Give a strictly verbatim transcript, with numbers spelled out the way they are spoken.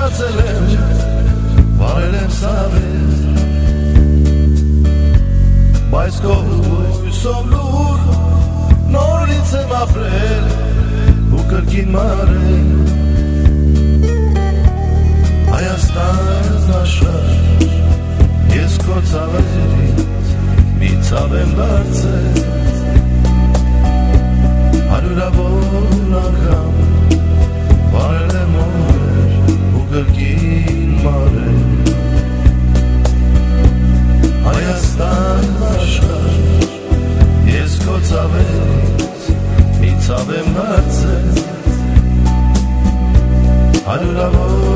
շրջացել եմ, վարել եմ սավեր, բայց քո հույսով լուր նորից եմ ապրել ու կրկին մարել Հայաստան աշխարհ ես քո ցավերից մի ցավ եմ դարձել հարյուրավոր անգամ վարել եմ օրեր ու կրկին մարել Հայաստան աշխարհ ես քո ցավերից մի ցավ եմ դարձել հարյուրավոր